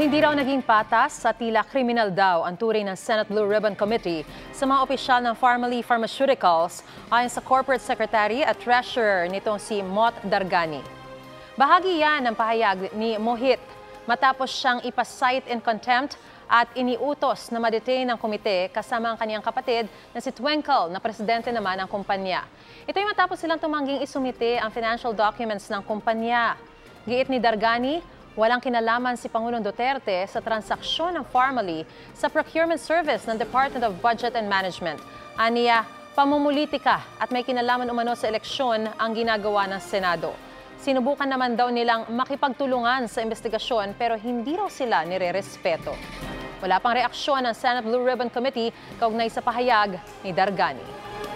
Hindi raw naging patas sa tila kriminal daw ang turing ng Senate Blue Ribbon Committee sa mga opisyal ng Pharmally Pharmaceuticals ayon sa Corporate Secretary at Treasurer nitong si Mohit Dargani. Bahagi yan ng pahayag ni Mohit matapos siyang ipasight in contempt at iniutos na ma-detain ng komite kasama ang kaniyang kapatid na si Twinkle na presidente naman ng kumpanya. Ito'y matapos silang tumangging isumite ang financial documents ng kumpanya. Giit ni Dargani, walang kinalaman si Pangulong Duterte sa transaksyon ng Pharmally sa procurement service ng Department of Budget and Management. Aniya, pamumulitika at may kinalaman umano sa eleksyon ang ginagawa ng Senado. Sinubukan naman daw nilang makipagtulungan sa investigasyon pero hindi raw sila nire-respeto. Wala pang reaksyon ng Senate Blue Ribbon Committee kaugnay sa pahayag ni Dargani.